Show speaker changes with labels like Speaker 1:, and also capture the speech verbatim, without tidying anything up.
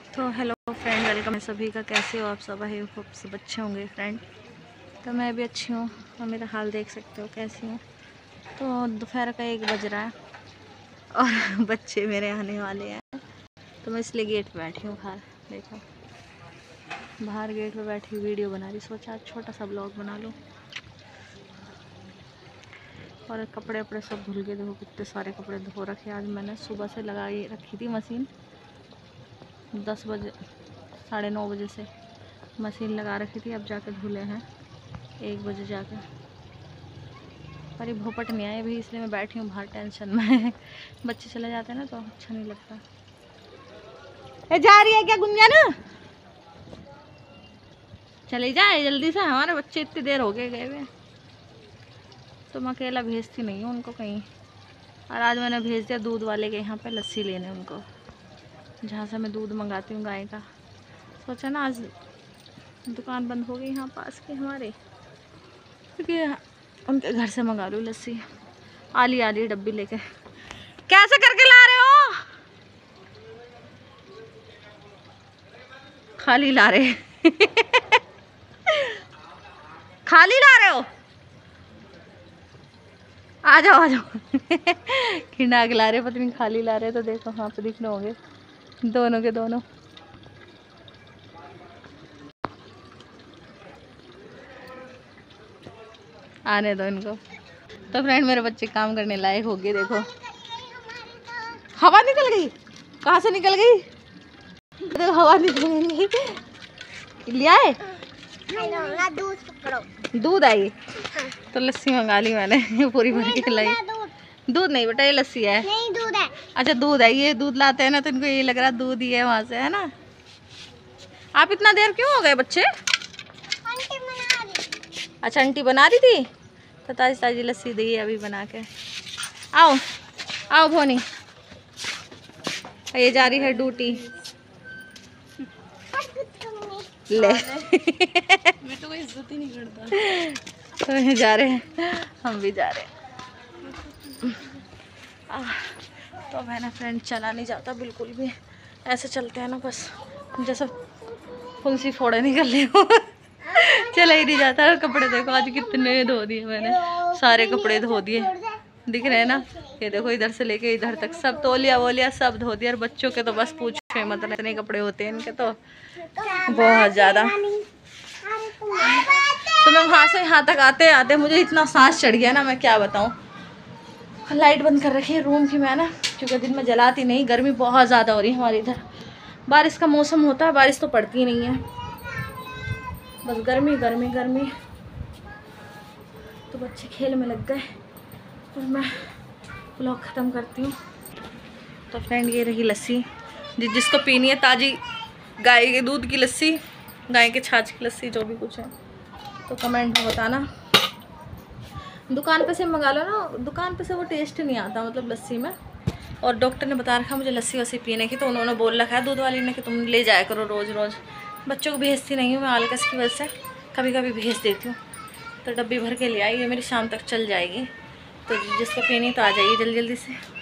Speaker 1: तो hello friend, welcome है सभी का। कैसे हो आप सब? आई होप सब अच्छे होंगे फ्रेंड। तो मैं भी अच्छी हूँ और मेरा हाल देख सकते हो कैसी हूँ। तो दोपहर का एक बज रहा है और बच्चे मेरे आने वाले हैं, तो मैं इसलिए गेट पे बैठी हूँ बाहर। देखो बाहर गेट पे बैठी वीडियो बना रही, सोचा आज छोटा सा ब्लॉग बना लूँ। और कपड़े वपड़े सब धुल के, देखो कितने सारे कपड़े धो रखे आज मैंने। सुबह से लगाई रखी थी मशीन, दस बजे साढ़े नौ बजे से मशीन लगा रखी थी, अब जाके धुले हैं एक बजे जाके। पर ये भोपट नहीं आए अभी, इसलिए मैं बैठी हूँ बाहर टेंशन में। बच्चे चले जाते हैं ना तो अच्छा नहीं लगता। ए जा रही है क्या गुंजन? चले जाए जल्दी से, हमारे बच्चे इतनी देर हो गए गए हुए। तो मैं अकेला भेजती नहीं हूँ उनको कहीं। और आज मैंने भेज दिया दूध वाले के यहाँ पे लस्सी लेने उनको, जहाँ से मैं दूध मंगाती हूँ गाय का। सोचा ना आज दुकान बंद हो गई यहाँ पास के हमारे, क्योंकि उनके घर से मंगा लूँ लस्सी। आली आली डब्बी लेके। कैसे करके ला रहे हो? खाली ला रहे खाली ला रहे हो? आ जाओ आ जाओ। खिंडा के ला रहे, पता नहीं खाली ला रहे। तो देखो वहाँ पे दिखने होंगे दोनों के दोनों। आने दो इनको। तो फ्रेंड मेरे बच्चे काम करने लायक हो गए। देखो हवा निकल गई। कहाँ से निकल गई? देखो हवा निकल गई। लिया है दूध आई। तो लस्सी मंगा ली मैंने पूरी भर के लाई। दूध नहीं बेटा, ये लस्सी है। नहीं दूध है। अच्छा दूध है। ये दूध लाते हैं ना तो इनको ये लग रहा दूध ही है वहाँ से, है ना। आप इतना देर क्यों हो गए बच्चे? आंटी बना रही। अच्छा आंटी बना रही थी, तो ताजी ताजी लस्सी दी अभी बना के। आओ आओ भोनी, ये जा रही है ड्यूटी। ले मैं तो कोई इज्जत ही नहीं करता। तो ये जा रहे हैं, हम भी जा रहे हैं। तो मैंने फ्रेंड चला नहीं जाता बिल्कुल भी, ऐसे चलते हैं ना बस जैसे फुंसी फोड़े निकल रही हो। चला ही नहीं जाता। और कपड़े देखो आज कितने धो दिए मैंने, सारे कपड़े धो दिए, दिख रहे हैं ना। ये देखो इधर से लेके इधर तक सब तौलिया वोलिया सब धो दिया। और बच्चों के तो बस पूछो मत, इतने कपड़े होते हैं इनके तो बहुत ज़्यादा। तो मैं वहाँ से यहाँ तक आते आते मुझे इतना सांस चढ़ गया ना, मैं क्या बताऊँ। लाइट बंद कर रखी है रूम की मैं ना, क्योंकि दिन में जलाती नहीं। गर्मी बहुत ज़्यादा हो रही है हमारे इधर। बारिश का मौसम होता है, बारिश तो पड़ती नहीं है, बस गर्मी गर्मी गर्मी। तो बच्चे खेल में लग गए और मैं ब्लॉग ख़त्म करती हूँ। तो फ्रेंड ये रही लस्सी, जिस जिसको पीनी है ताज़ी गाय के दूध की लस्सी, गाय के छाछ की लस्सी, जो भी कुछ है तो कमेंट में बताना। दुकान पे से मंगा लो ना, दुकान पे से वो टेस्ट नहीं आता मतलब लस्सी में। और डॉक्टर ने बता रखा मुझे लस्सी वस्सी पीने की, तो उन्होंने बोल रखा है दूध वाली ने कि तुम ले जाया करो रोज़ रोज़। बच्चों को भेजती नहीं हूँ मैं आलकस की वजह से, कभी कभी भेज देती हूँ। तो डब्बी भर के ले आई, ये मेरी शाम तक चल जाएगी। तो जिसको पीनी तो आ जाइए जल्दी जल्दी से।